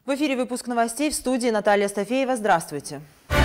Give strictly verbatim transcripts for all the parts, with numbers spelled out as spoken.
В эфире выпуск новостей, в студии Наталья Стафеева. Здравствуйте.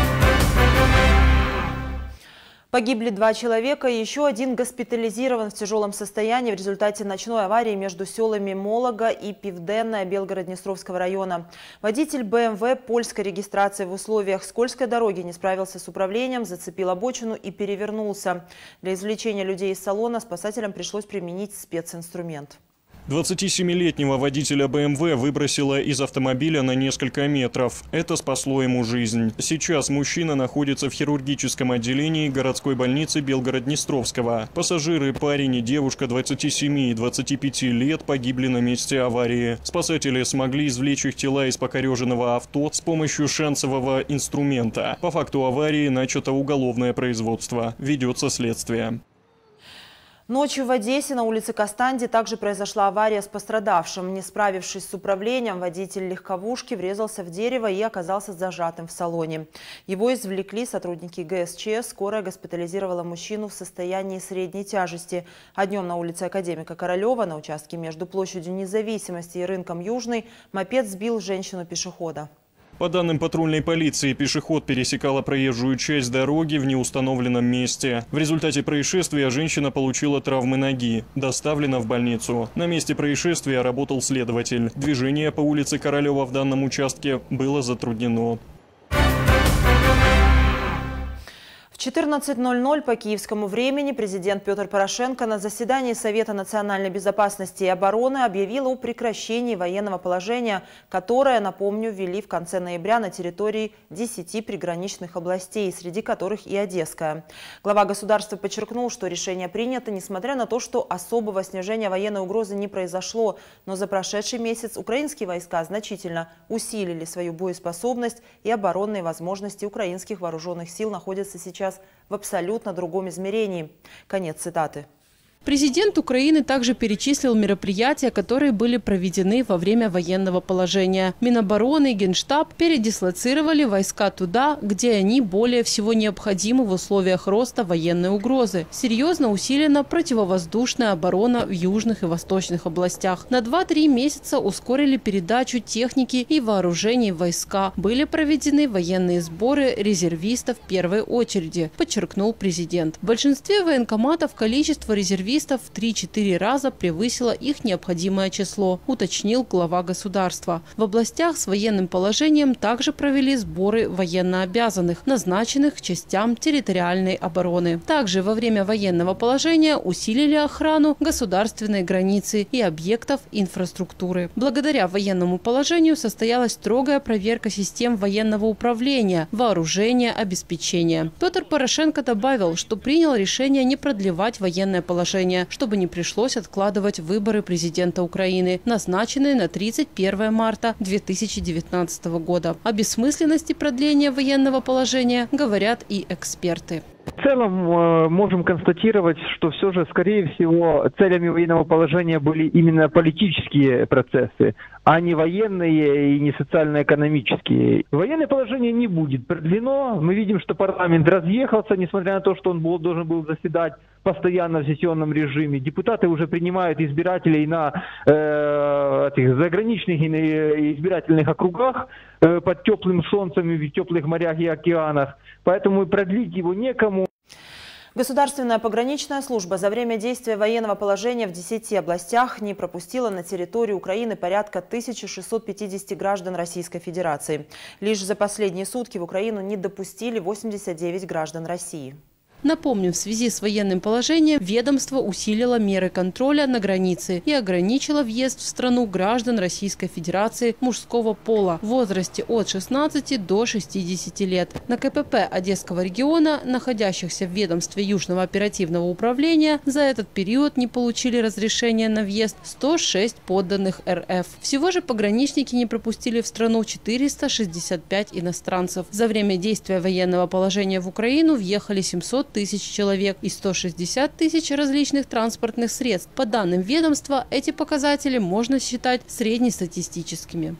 Погибли два человека, еще один госпитализирован в тяжелом состоянии в результате ночной аварии между селами Молога и Пивденная Белгород-Днестровского района. Водитель бэ эм вэ польской регистрации в условиях скользкой дороги не справился с управлением, зацепил обочину и перевернулся. Для извлечения людей из салона спасателям пришлось применить специнструмент. двадцатисемилетнего водителя бэ эм вэ выбросило из автомобиля на несколько метров. Это спасло ему жизнь. Сейчас мужчина находится в хирургическом отделении городской больницы Белгород-Днестровского. Пассажиры, парень и девушка двадцати семи и двадцати пяти лет погибли на месте аварии. Спасатели смогли извлечь их тела из покореженного авто с помощью шансового инструмента. По факту аварии начато уголовное производство. Ведется следствие. Ночью в Одессе на улице Костанди также произошла авария с пострадавшим. Не справившись с управлением, водитель легковушки врезался в дерево и оказался зажатым в салоне. Его извлекли сотрудники гэ эс че. Скорая госпитализировала мужчину в состоянии средней тяжести. А днем на улице Академика Королева, на участке между площадью Независимости и рынком Южный, мопед сбил женщину-пешехода. По данным патрульной полиции, пешеход пересекала проезжую часть дороги в неустановленном месте. В результате происшествия женщина получила травмы ноги, доставлена в больницу. На месте происшествия работал следователь. Движение по улице Королева в данном участке было затруднено. В четырнадцать ноль ноль по киевскому времени президент Петр Порошенко на заседании Совета национальной безопасности и обороны объявил о прекращении военного положения, которое, напомню, ввели в конце ноября на территории десяти приграничных областей, среди которых и Одесская. Глава государства подчеркнул, что решение принято, несмотря на то, что особого снижения военной угрозы не произошло, но за прошедший месяц украинские войска значительно усилили свою боеспособность, и оборонные возможности украинских вооруженных сил находятся сейчас в абсолютно другом измерении. Конец цитаты. Президент Украины также перечислил мероприятия, которые были проведены во время военного положения. Минобороны и Генштаб передислоцировали войска туда, где они более всего необходимы в условиях роста военной угрозы. Серьезно усилена противовоздушная оборона в южных и восточных областях. На два-три месяца ускорили передачу техники и вооружений в войска. Были проведены военные сборы резервистов в первой очереди, подчеркнул президент. В большинстве военкоматов количество резервистов в три-четыре раза превысило их необходимое число, уточнил глава государства. В областях с военным положением также провели сборы военнообязанных, назначенных к частям территориальной обороны. Также во время военного положения усилили охрану государственной границы и объектов инфраструктуры. Благодаря военному положению состоялась строгая проверка систем военного управления, вооружения, обеспечения. Петр Порошенко добавил, что принял решение не продлевать военное положение, чтобы не пришлось откладывать выборы президента Украины, назначенные на тридцать первое марта две тысячи девятнадцатого года. О бессмысленности продления военного положения говорят и эксперты. В целом можем констатировать, что все же, скорее всего, целями военного положения были именно политические процессы, а не военные и не социально-экономические. Военное положение не будет продлено. Мы видим, что парламент разъехался, несмотря на то, что он был, должен был заседать постоянно в сессионном режиме. Депутаты уже принимают избирателей на э, этих заграничных избирательных округах э, под теплым солнцем в теплых морях и океанах. Поэтому продлить его некому. Государственная пограничная служба за время действия военного положения в десяти областях не пропустила на территорию Украины порядка тысячи шестисот пятидесяти граждан Российской Федерации. Лишь за последние сутки в Украину не допустили восемьдесят девять граждан России. Напомним, в связи с военным положением ведомство усилило меры контроля на границе и ограничило въезд в страну граждан Российской Федерации мужского пола в возрасте от шестнадцати до шестидесяти лет. На ка пэ пэ Одесского региона, находящихся в ведомстве Южного оперативного управления, за этот период не получили разрешения на въезд сто шесть подданных эр эф. Всего же пограничники не пропустили в страну четыреста шестьдесят пять иностранцев. За время действия военного положения в Украину въехали семьсот тысяч человек и сто шестьдесят тысяч различных транспортных средств. По данным ведомства, эти показатели можно считать среднестатистическими.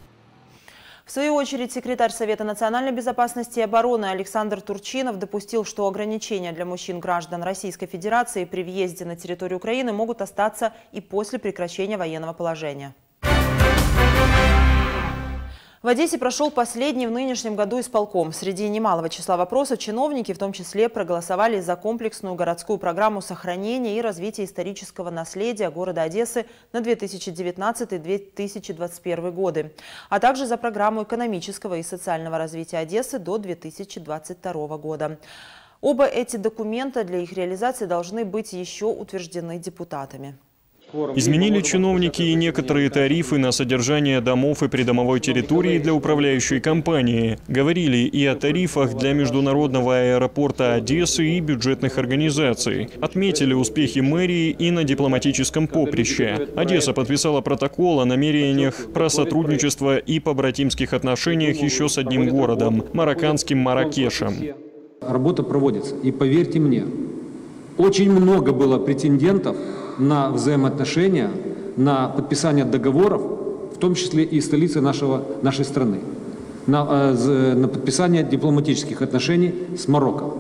В свою очередь, секретарь Совета национальной безопасности и обороны Александр Турчинов допустил, что ограничения для мужчин-граждан Российской Федерации при въезде на территорию Украины могут остаться и после прекращения военного положения. В Одессе прошел последний в нынешнем году исполком. Среди немалого числа вопросов чиновники в том числе проголосовали за комплексную городскую программу сохранения и развития исторического наследия города Одессы на две тысячи девятнадцатый — две тысячи двадцать первый годы, а также за программу экономического и социального развития Одессы до две тысячи двадцать второго года. Оба эти документа для их реализации должны быть еще утверждены депутатами. Изменили чиновники и некоторые тарифы на содержание домов и придомовой территории для управляющей компании. Говорили и о тарифах для международного аэропорта Одессы и бюджетных организаций. Отметили успехи мэрии и на дипломатическом поприще. Одесса подписала протокол о намерениях про сотрудничество и побратимских отношениях еще с одним городом – марокканским Марракешем. Работа проводится. И поверьте мне, очень много было претендентов на взаимоотношения, на подписание договоров, в том числе и столицы нашего, нашей страны, на, э, на подписание дипломатических отношений с Марокко.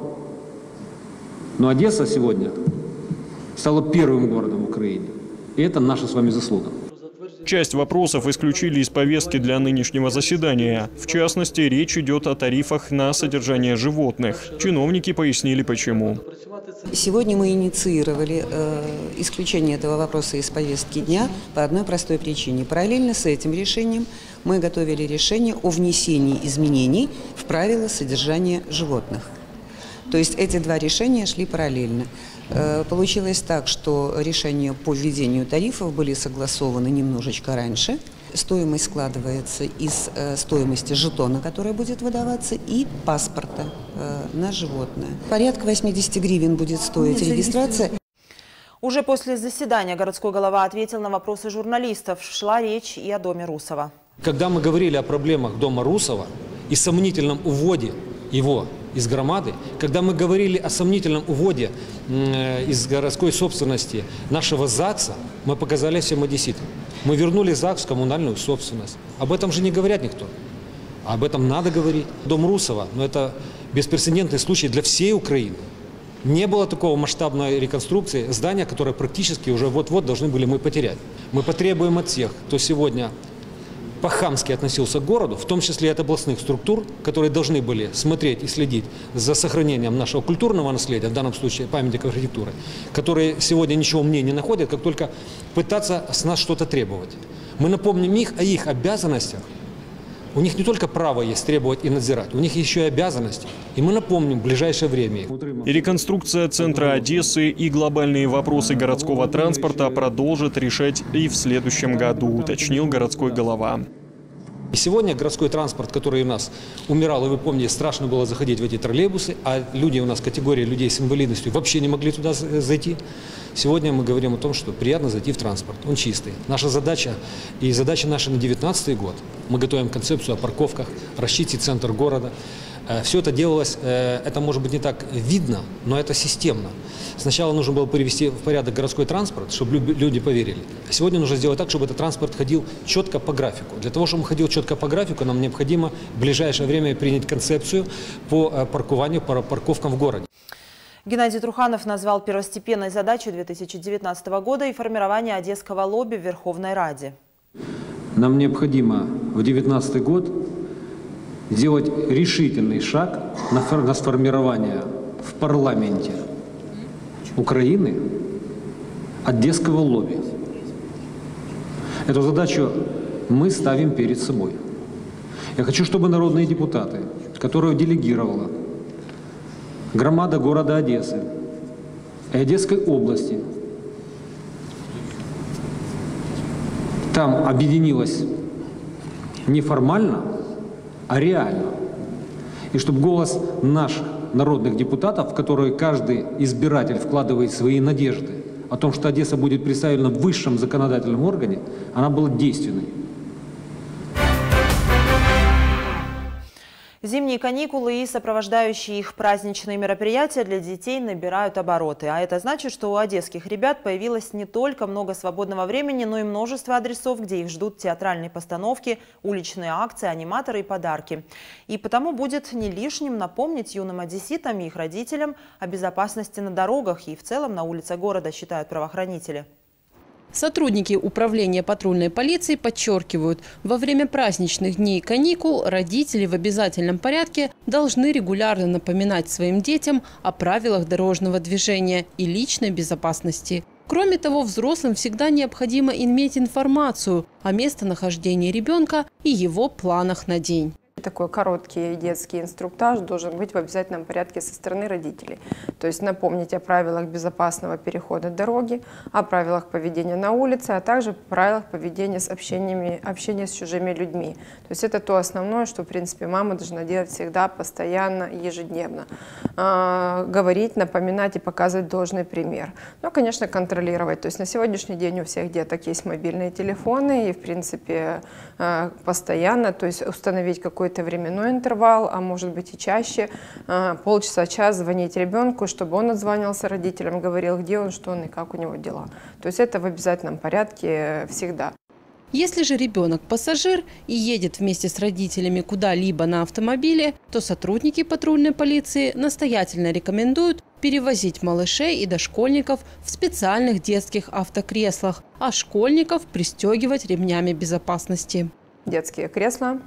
Но Одесса сегодня стала первым городом в Украине, и это наша с вами заслуга. Часть вопросов исключили из повестки для нынешнего заседания. В частности, речь идет о тарифах на содержание животных. Чиновники пояснили, почему. Сегодня мы инициировали э, исключение этого вопроса из повестки дня по одной простой причине. Параллельно с этим решением мы готовили решение о внесении изменений в правила содержания животных. То есть эти два решения шли параллельно. Получилось так, что решения по введению тарифов были согласованы немножечко раньше. Стоимость складывается из стоимости жетона, который будет выдаваться, и паспорта на животное. Порядка восьмидесяти гривен будет стоить регистрация. Уже после заседания городской голова ответил на вопросы журналистов. Шла речь и о доме Русова. Когда мы говорили о проблемах дома Русова и сомнительном уводе его из громады, когда мы говорили о сомнительном уводе э, из городской собственности нашего ЗАГСа, мы показали всем одесситам. Мы вернули ЗАГС в коммунальную собственность. Об этом же не говорят никто. Об этом надо говорить. Дом Русова, но это беспрецедентный случай для всей Украины. Не было такого масштабной реконструкции здания, которое практически уже вот-вот должны были мы потерять. Мы потребуем от всех, кто сегодня по-хамски относился к городу, в том числе от областных структур, которые должны были смотреть и следить за сохранением нашего культурного наследия, в данном случае памятников архитектуры, которые сегодня ничего умнее не находят, как только пытаться с нас что-то требовать. Мы напомним их о их обязанностях. У них не только право есть требовать и надзирать, у них еще и обязанности. И мы напомним в ближайшее время. И реконструкция центра Одессы и глобальные вопросы городского транспорта продолжит решать и в следующем году, уточнил городской голова. И сегодня городской транспорт, который у нас умирал, и вы помните, страшно было заходить в эти троллейбусы, а люди у нас, категория людей с инвалидностью, вообще не могли туда зайти. Сегодня мы говорим о том, что приятно зайти в транспорт, он чистый. Наша задача и задача наша на две тысячи девятнадцатый год. Мы готовим концепцию о парковках, расчистить центр города. Все это делалось, это может быть не так видно, но это системно. Сначала нужно было привести в порядок городской транспорт, чтобы люди поверили. А сегодня нужно сделать так, чтобы этот транспорт ходил четко по графику. Для того, чтобы он ходил четко по графику, нам необходимо в ближайшее время принять концепцию по паркованию, по парковкам в городе. Геннадий Труханов назвал первостепенной задачей две тысячи девятнадцатого года и формирование одесского лобби в Верховной Раде. Нам необходимо в две тысячи девятнадцатый год сделать решительный шаг на сформирование в парламенте Украины одесского лобби. Эту задачу мы ставим перед собой. Я хочу, чтобы народные депутаты, которые делегировала громада города Одессы и Одесской области, там объединилась не формально, а реально. И чтобы голос наших народных депутатов, в которые каждый избиратель вкладывает свои надежды, о том, что Одесса будет представлена в высшем законодательном органе, она была действенной. Зимние каникулы и сопровождающие их праздничные мероприятия для детей набирают обороты. А это значит, что у одесских ребят появилось не только много свободного времени, но и множество адресов, где их ждут театральные постановки, уличные акции, аниматоры и подарки. И потому будет не лишним напомнить юным одесситам и их родителям о безопасности на дорогах и в целом на улицах города, считают правоохранители. Сотрудники управления патрульной полиции подчеркивают, во время праздничных дней каникул родители в обязательном порядке должны регулярно напоминать своим детям о правилах дорожного движения и личной безопасности. Кроме того, взрослым всегда необходимо иметь информацию о местонахождении ребенка и его планах на день. Такой короткий детский инструктаж должен быть в обязательном порядке со стороны родителей. То есть напомнить о правилах безопасного перехода дороги, о правилах поведения на улице, а также правилах поведения с общениями, общения с чужими людьми. То есть это то основное, что, в принципе, мама должна делать всегда, постоянно, ежедневно. А, говорить, напоминать и показывать должный пример. Ну, конечно, контролировать. То есть на сегодняшний день у всех деток есть мобильные телефоны и, в принципе, постоянно, то есть установить какой-то какой-то временной интервал, а может быть и чаще, полчаса, час звонить ребенку, чтобы он отзванивался родителям, говорил, где он, что он и как у него дела. То есть это в обязательном порядке всегда. Если же ребенок пассажир и едет вместе с родителями куда-либо на автомобиле, то сотрудники патрульной полиции настоятельно рекомендуют перевозить малышей и дошкольников в специальных детских автокреслах, а школьников пристегивать ремнями безопасности. Детские кресла.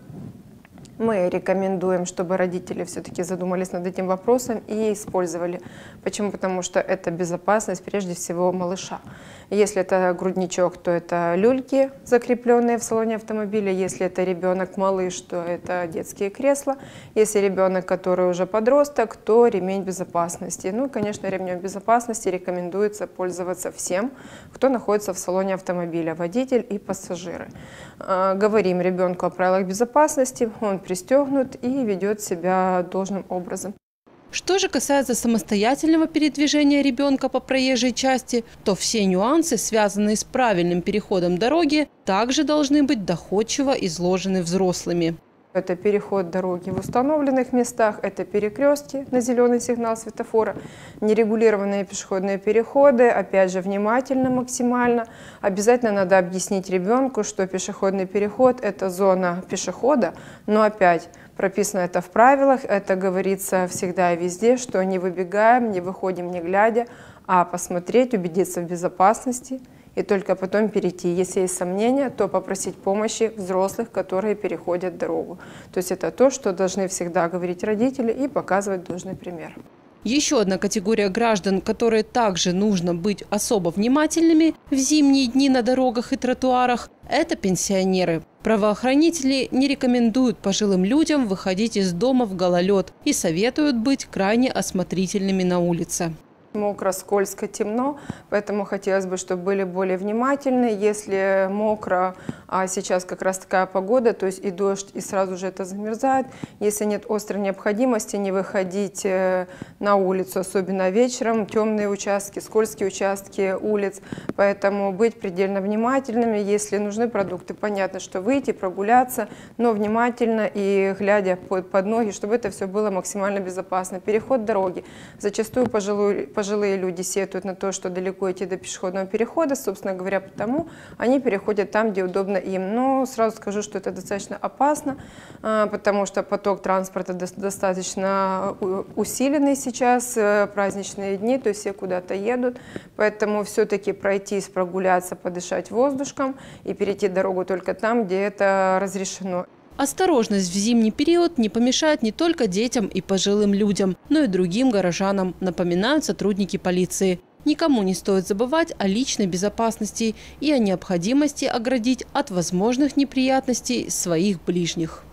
Мы рекомендуем, чтобы родители все-таки задумались над этим вопросом и использовали. Почему? Потому что это безопасность прежде всего малыша. Если это грудничок, то это люльки, закрепленные в салоне автомобиля. Если это ребенок малыш, то это детские кресла. Если ребенок, который уже подросток, то ремень безопасности. Ну и, конечно, ремнем безопасности рекомендуется пользоваться всем, кто находится в салоне автомобиля, водитель и пассажиры. Говорим ребенку о правилах безопасности, он пристегнут и ведет себя должным образом. Что же касается самостоятельного передвижения ребенка по проезжей части, то все нюансы, связанные с правильным переходом дороги, также должны быть доходчиво изложены взрослыми. Это переход дороги в установленных местах, это перекрестки на зеленый сигнал светофора, нерегулированные пешеходные переходы, опять же внимательно максимально. Обязательно надо объяснить ребенку, что пешеходный переход – это зона пешехода, но опять прописано это в правилах, это говорится всегда и везде, что не выбегаем, не выходим не глядя, а посмотреть, убедиться в безопасности. И только потом перейти. Если есть сомнения, то попросить помощи взрослых, которые переходят дорогу. То есть это то, что должны всегда говорить родители и показывать должный пример. Еще одна категория граждан, которые также нужно быть особо внимательными в зимние дни на дорогах и тротуарах, это пенсионеры. Правоохранители не рекомендуют пожилым людям выходить из дома в гололед и советуют быть крайне осмотрительными на улице. Мокро, скользко, темно, поэтому хотелось бы, чтобы были более внимательны. Если мокро, а сейчас как раз такая погода, то есть и дождь, и сразу же это замерзает. Если нет острой необходимости, не выходить на улицу, особенно вечером, темные участки, скользкие участки улиц. Поэтому быть предельно внимательными. Если нужны продукты, понятно, что выйти, прогуляться, но внимательно и глядя под, под ноги, чтобы это все было максимально безопасно. Переход дороги. Зачастую пожилую Пожилые люди сетуют на то, что далеко идти до пешеходного перехода, собственно говоря, потому они переходят там, где удобно им. Но сразу скажу, что это достаточно опасно, потому что поток транспорта достаточно усиленный сейчас, праздничные дни, то есть все куда-то едут. Поэтому все-таки пройтись, прогуляться, подышать воздушком и перейти дорогу только там, где это разрешено. Осторожность в зимний период не помешает не только детям и пожилым людям, но и другим горожанам, напоминают сотрудники полиции. Никому не стоит забывать о личной безопасности и о необходимости оградить от возможных неприятностей своих ближних.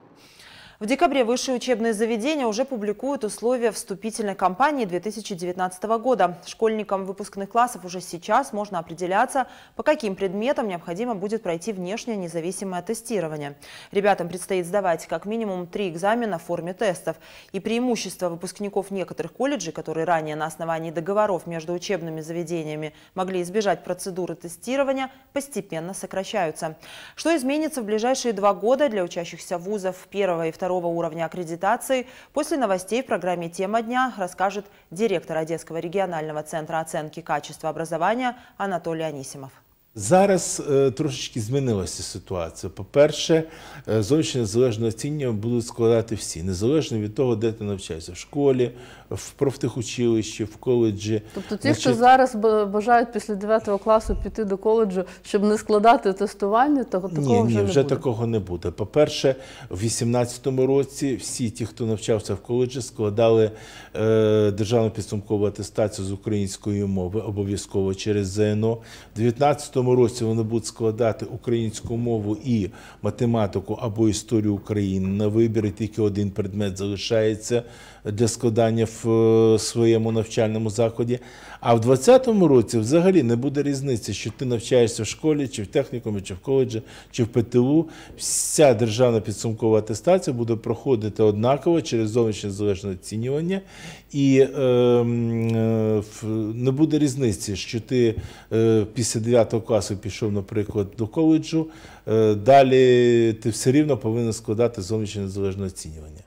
В декабре высшие учебные заведения уже публикуют условия вступительной кампании две тысячи девятнадцатого года. Школьникам выпускных классов уже сейчас можно определяться, по каким предметам необходимо будет пройти внешнее независимое тестирование. Ребятам предстоит сдавать как минимум три экзамена в форме тестов. И преимущества выпускников некоторых колледжей, которые ранее на основании договоров между учебными заведениями могли избежать процедуры тестирования, постепенно сокращаются. Что изменится в ближайшие два года для учащихся вузов первого и второго уровня аккредитации, после новостей в программе «Тема дня» расскажет директор Одесского регионального центра оценки качества образования Анатолий Анисимов. Зараз е, трошечки змінилася ситуація. По-перше, е, зовнішнє незалежне оцінювання будуть складати всі, незалежно від того, де ти навчаєшся, в школі, в профтехучилищі, в коледжі. Тобто ті, Значить... хто зараз бажають після дев'ятого класу піти до коледжу, щоб не складати тестування, то такого ні, вже ні, не вже буде? такого не буде. По-перше, в вісімнадцятому році всі ті, хто навчався в коледжі, складали е, державну підсумкову атестацію з української мови, обов'язково через ЗНО. В дев'ятнадцятому році вони будуть складати українську мову і математику або історію України на вибір, і тільки один предмет залишається для складання в своєму навчальному закладі. А в двадцятому році взагалі не буде різниці, що ти навчаєшся в школі, чи в технікумі, чи в коледжі, чи в ПТУ. Вся державна підсумкова атестація буде проходити однаково через зовнішнє незалежне оцінювання. І е, е, не буде різниці, що ти е, після дев'ятого класу пішов, наприклад, до коледжу, е, далі ти все рівно повинен складати зовнішнє незалежне оцінювання.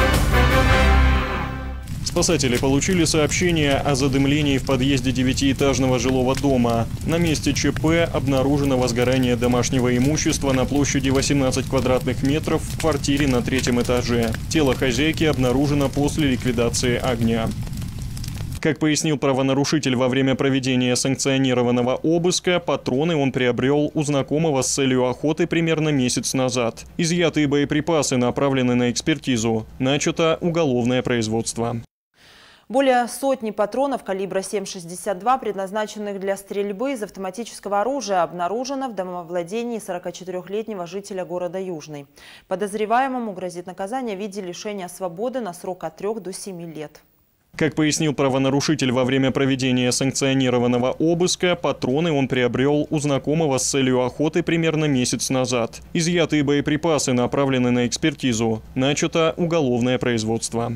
Спасатели получили сообщение о задымлении в подъезде девятиэтажного жилого дома. На месте ЧП обнаружено возгорание домашнего имущества на площади восемнадцать квадратных метров в квартире на третьем этаже. Тело хозяйки обнаружено после ликвидации огня. Как пояснил правонарушитель во время проведения санкционированного обыска, патроны он приобрел у знакомого с целью охоты примерно месяц назад. Изъятые боеприпасы направлены на экспертизу. Начато уголовное производство. Более сотни патронов калибра семь шестьдесят два, предназначенных для стрельбы из автоматического оружия, обнаружено в домовладении сорокачетырёхлетнего жителя города Южный. Подозреваемому грозит наказание в виде лишения свободы на срок от трёх до семи лет. Как пояснил правонарушитель во время проведения санкционированного обыска, патроны он приобрел у знакомого с целью охоты примерно месяц назад. Изъятые боеприпасы направлены на экспертизу. Начато уголовное производство.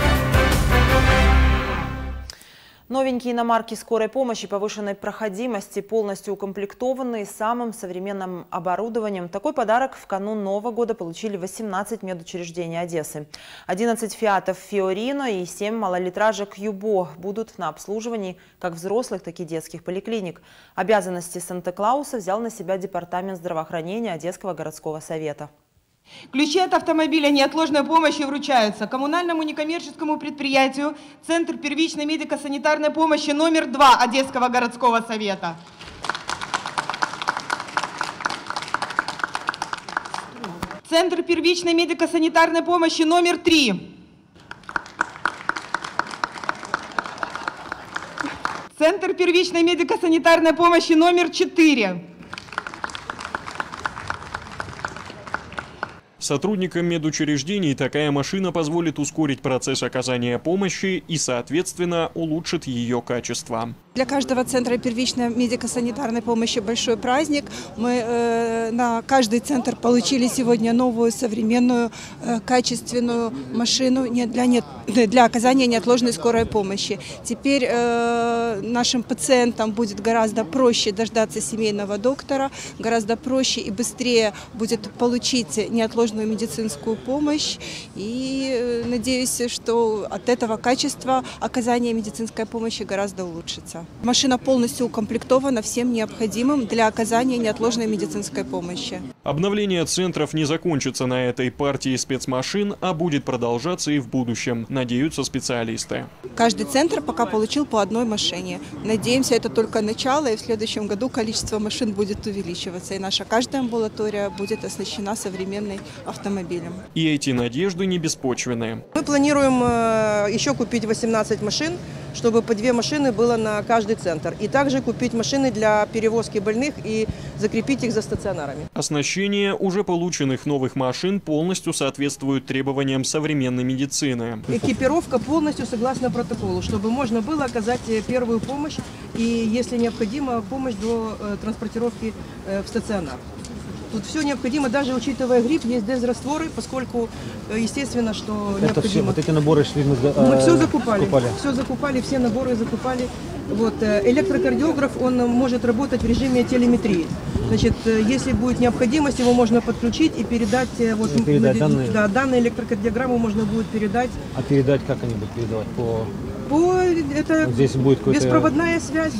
Новенькие иномарки скорой помощи повышенной проходимости, полностью укомплектованные самым современным оборудованием. Такой подарок в канун Нового года получили восемнадцать медучреждений Одессы. одиннадцать фиатов Фиорино и семь малолитражек Юбо будут на обслуживании как взрослых, так и детских поликлиник. Обязанности Санта-Клауса взял на себя Департамент здравоохранения Одесского городского совета. Ключи от автомобиля неотложной помощи вручаются коммунальному некоммерческому предприятию Центр первичной медико-санитарной помощи номер два Одесского городского совета. Центр первичной медико-санитарной помощи номер три. Центр первичной медико-санитарной помощи номер четыре. Сотрудникам медучреждений такая машина позволит ускорить процесс оказания помощи и, соответственно, улучшит ее качество. Для каждого центра первичной медико-санитарной помощи большой праздник. Мы э, на каждый центр получили сегодня новую, современную, э, качественную машину для, нет, для оказания неотложной скорой помощи. Теперь э, нашим пациентам будет гораздо проще дождаться семейного доктора, гораздо проще и быстрее будет получить неотложную медицинскую помощь. И э, надеюсь, что от этого качество оказания медицинской помощи гораздо улучшится. Машина полностью укомплектована всем необходимым для оказания неотложной медицинской помощи. Обновление центров не закончится на этой партии спецмашин, а будет продолжаться и в будущем, надеются специалисты. Каждый центр пока получил по одной машине. Надеемся, это только начало, и в следующем году количество машин будет увеличиваться, и наша каждая амбулатория будет оснащена современным автомобилем. И эти надежды не беспочвенны. Мы планируем еще купить восемнадцать машин, чтобы по две машины было на каждый центр. И также купить машины для перевозки больных и закрепить их за стационарами. Оснащение уже полученных новых машин полностью соответствует требованиям современной медицины. Экипировка полностью согласно протоколу, чтобы можно было оказать первую помощь и, если необходимо, помощь до э, транспортировки э, в стационар. Тут все необходимо, даже учитывая грипп, есть дезрастворы, поскольку, естественно, что это необходимо. Все, вот эти наборы шли мы, э, мы все закупали, закупали, все закупали, все наборы закупали. Вот, электрокардиограф, он может работать в режиме телеметрии. Значит, если будет необходимость, его можно подключить и передать, вот, и передать данные. Да, данные электрокардиограмму можно будет передать. А передать как они будут передавать? По... По это вот здесь будет беспроводная связь, да.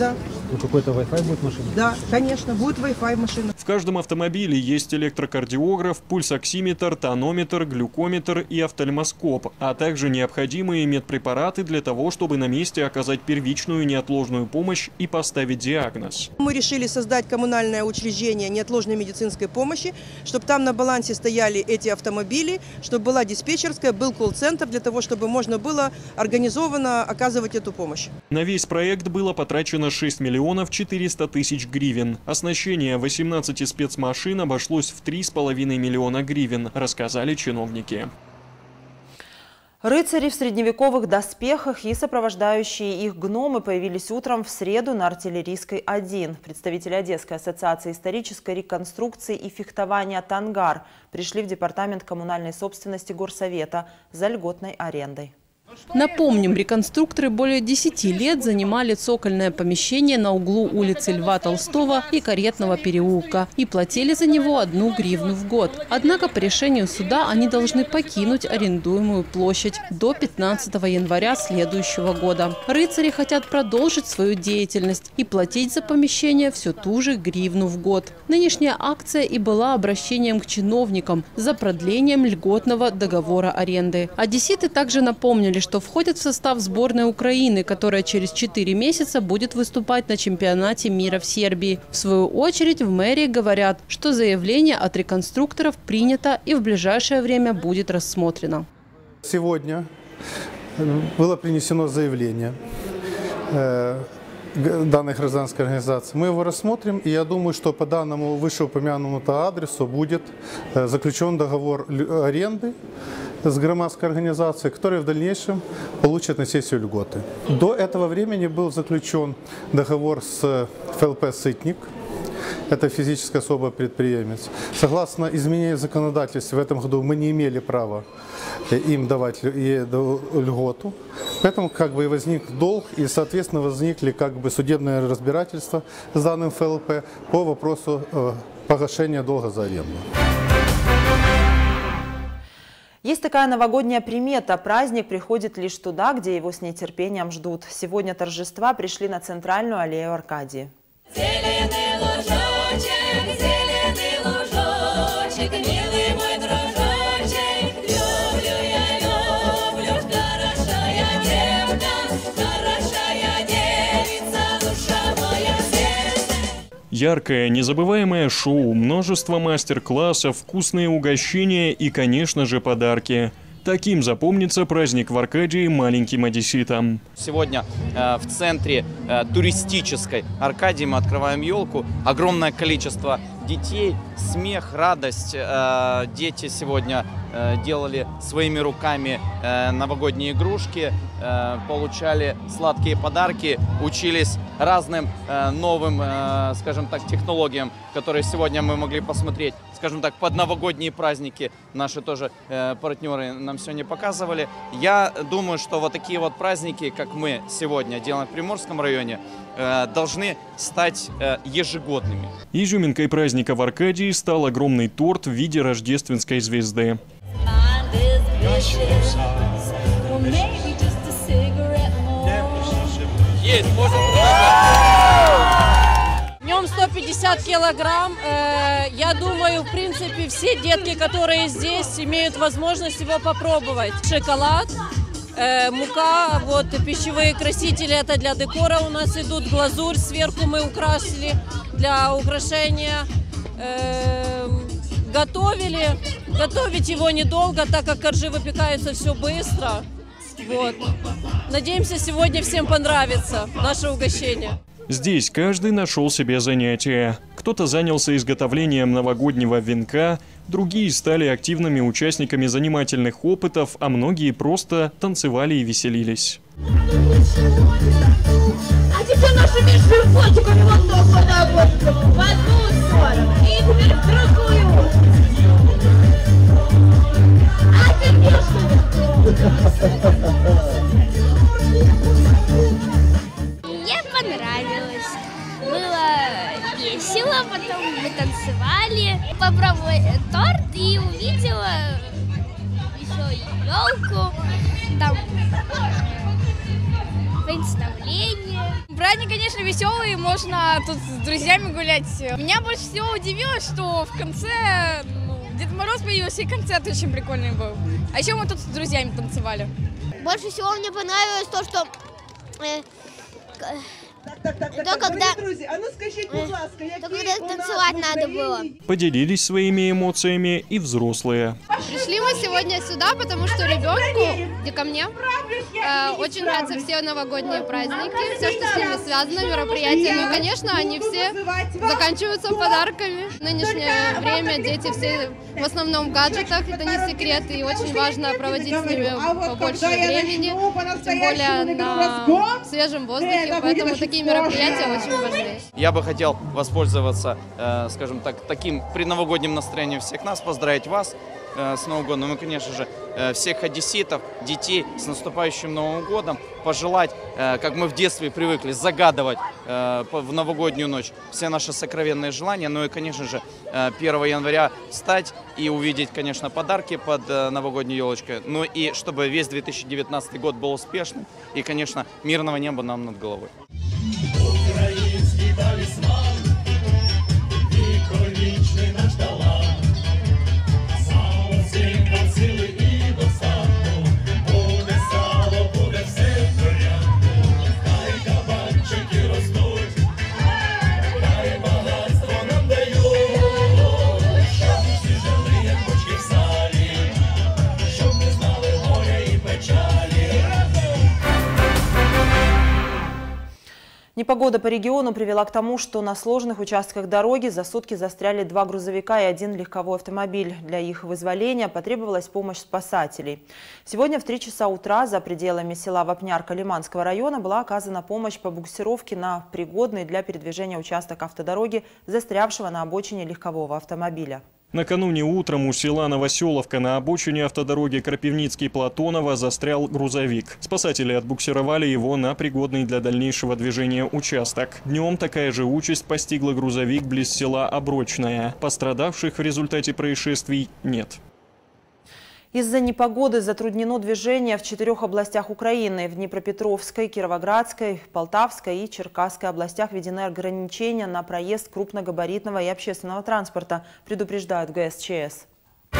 Ну, какой-то Wi-Fi будет в машине? Да, конечно, будет Wi-Fi машина. В каждом автомобиле есть электрокардиограф, пульсоксиметр, тонометр, глюкометр и офтальмоскоп, а также необходимые медпрепараты для того, чтобы на месте оказать первичную неотложную помощь и поставить диагноз. Мы решили создать коммунальное учреждение неотложной медицинской помощи, чтобы там на балансе стояли эти автомобили, чтобы была диспетчерская, был колл-центр для того, чтобы можно было организованно оказывать эту помощь. На весь проект было потрачено шесть миллионов четыреста тысяч гривен. Оснащение восемнадцати спецмашин обошлось в три с половиной миллиона гривен, рассказали чиновники. Рыцари в средневековых доспехах и сопровождающие их гномы появились утром в среду на Артиллерийской один. Представители Одесской ассоциации исторической реконструкции и фехтования «Тангар» пришли в департамент коммунальной собственности Горсовета за льготной арендой. Напомним, реконструкторы более десяти лет занимали цокольное помещение на углу улицы Льва Толстого и Каретного переулка и платили за него одну гривну в год. Однако по решению суда они должны покинуть арендуемую площадь до пятнадцатого января следующего года. Рыцари хотят продолжить свою деятельность и платить за помещение все ту же гривну в год. Нынешняя акция и была обращением к чиновникам за продлением льготного договора аренды. Одесситы также напомнили, что входят в состав сборной Украины, которая через четыре месяца будет выступать на чемпионате мира в Сербии. В свою очередь в мэрии говорят, что заявление от реконструкторов принято и в ближайшее время будет рассмотрено. Сегодня было принесено заявление данной гражданской организации. Мы его рассмотрим, и я думаю, что по данному вышеупомянутому адресу будет заключен договор аренды с громадской организацией, которые в дальнейшем получат на сессию льготы. До этого времени был заключен договор с эф эл пэ «Сытник». Это физическая особая предприемец. Согласно изменению законодательства, в этом году мы не имели права им давать льготу. Поэтому как бы и возник долг, и, соответственно, возникли как бы судебное разбирательство с данным эф эл пэ по вопросу погашения долга за аренду. Есть такая новогодняя примета. Праздник приходит лишь туда, где его с нетерпением ждут. Сегодня торжества пришли на центральную аллею Аркадии. Зеленый лужочек, зеленый лужочек, милый мой дружочек, люблю я, люблю, хорошая девка, хорошая девица, душа моя сердце. Яркое, незабываемое шоу, множество мастер-классов, вкусные угощения и, конечно же, подарки. Таким запомнится праздник в Аркадии маленьким одесситам. Сегодня э, в центре э, туристической Аркадии мы открываем елку. Огромное количество детей, смех, радость. Э, дети сегодня э, делали своими руками э, новогодние игрушки, э, получали сладкие подарки, учились разным э, новым, э, скажем так, технологиям, которые сегодня мы могли посмотреть. Скажем так, под новогодние праздники наши тоже э, партнеры нам сегодня показывали. Я думаю, что вот такие вот праздники, как мы сегодня делаем в Приморском районе, э, должны стать э, ежегодными. Изюминкой праздника в Аркадии стал огромный торт в виде рождественской звезды. Есть, можно В нем сто пятьдесят килограмм. Я думаю, в принципе, все детки, которые здесь, имеют возможность его попробовать. Шоколад, мука, вот пищевые красители, это для декора у нас идут. Глазурь сверху мы украсили для украшения. Готовили. Готовить его недолго, так как коржи выпекаются все быстро. Вот. Надеемся, сегодня всем понравится наше угощение. Здесь каждый нашел себе занятие. Кто-то занялся изготовлением новогоднего венка, другие стали активными участниками занимательных опытов, а многие просто танцевали и веселились. А теперь нашими шпирфончиками вот так вот так вот в одну сторону и теперь в другую. А теперь что? Мне понравилось. Было весело, потом мы танцевали. Попробовала торт и увидела еще елку. Там представление. Праздник, конечно, веселый, можно тут с друзьями гулять. Меня больше всего удивило, что в конце ну, Дед Мороз появился, и концерт очень прикольный был. А еще мы тут с друзьями танцевали. Больше всего мне понравилось то, что э, Так, так, это когда, друзья, а ну скажите, будь ласка, то когда танцевать надо было. Поделились своими эмоциями и взрослые. Пришли мы сегодня сюда, потому что ребенку, где ко мне, э, очень нравятся все новогодние праздники, все, что с ними связано, мероприятия. Ну и, конечно, они все заканчиваются подарками. В нынешнее время дети все в основном в гаджетах, это не секрет, и очень важно проводить с ними побольше времени, тем более на свежем воздухе, поэтому такие мероприятия очень важны. Я бы хотел воспользоваться, э, скажем так, таким предновогодним настроением всех нас, поздравить вас э, с Новым годом, ну и, конечно же, э, всех одесситов, детей с наступающим Новым годом, пожелать, э, как мы в детстве привыкли, загадывать э, в новогоднюю ночь все наши сокровенные желания, ну и, конечно же, э, первого января встать и увидеть, конечно, подарки под э, новогодней елочкой, ну и чтобы весь две тысячи девятнадцатый год был успешным и, конечно, мирного неба нам над головой. Український талісман, віковічний наш талант, сало, сім'я, сили і достатку, буде сало, буде все в порядку, хай кабанчики ростуть, хай багатство нам дають, щоб всі жили, як бочки в салі, щоб не знали горя і печалі. Непогода по региону привела к тому, что на сложных участках дороги за сутки застряли два грузовика и один легковой автомобиль. Для их вызволения потребовалась помощь спасателей. Сегодня в три часа утра за пределами села Вапнярка Лиманского района была оказана помощь по буксировке на пригодный для передвижения участок автодороги, застрявшего на обочине легкового автомобиля. Накануне утром у села Новоселовка на обочине автодороги Крапивницкий-Платоново застрял грузовик. Спасатели отбуксировали его на пригодный для дальнейшего движения участок. Днем такая же участь постигла грузовик близ села Оброчное. Пострадавших в результате происшествий нет. Из-за непогоды затруднено движение в четырех областях Украины. В Днепропетровской, Кировоградской, Полтавской и Черкасской областях введены ограничения на проезд крупногабаритного и общественного транспорта, предупреждают ГСЧС.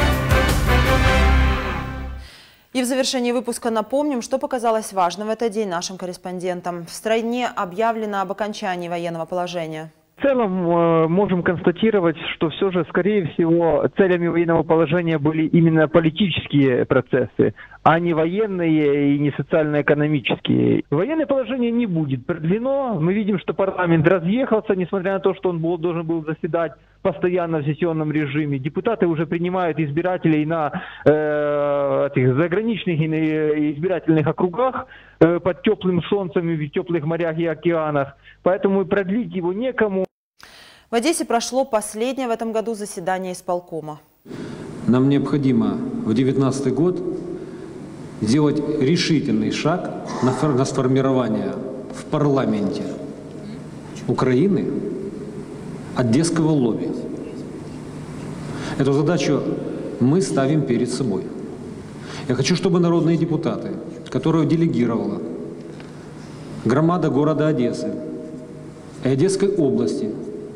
И в завершении выпуска напомним, что показалось важным в этот день нашим корреспондентам. В стране объявлено об окончании военного положения. В целом э, можем констатировать, что все же, скорее всего, целями военного положения были именно политические процессы, а не военные и не социально-экономические. Военное положение не будет продлено. Мы видим, что парламент разъехался, несмотря на то, что он был, должен был заседать постоянно в сессионном режиме. Депутаты уже принимают избирателей на э, этих заграничных избирательных округах э, под теплым солнцем и в теплых морях и океанах. Поэтому продлить его некому. В Одессе прошло последнее в этом году заседание исполкома. Нам необходимо в две тысячи девятнадцатый год сделать решительный шаг на, на сформирование в парламенте Украины одесского лобби. Эту задачу мы ставим перед собой. Я хочу, чтобы народные депутаты, которые делегировала громада города Одессы и Одесской области,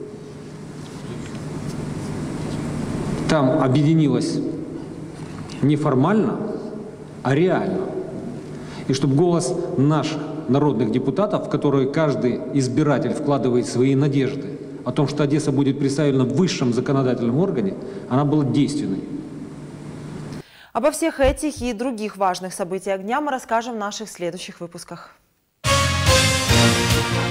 там объединилась не формально, а реально. И чтобы голос наших народных депутатов, в которые каждый избиратель вкладывает свои надежды, о том, что Одесса будет представлена в высшем законодательном органе, она была действенной. Обо всех этих и других важных событиях дня мы расскажем в наших следующих выпусках.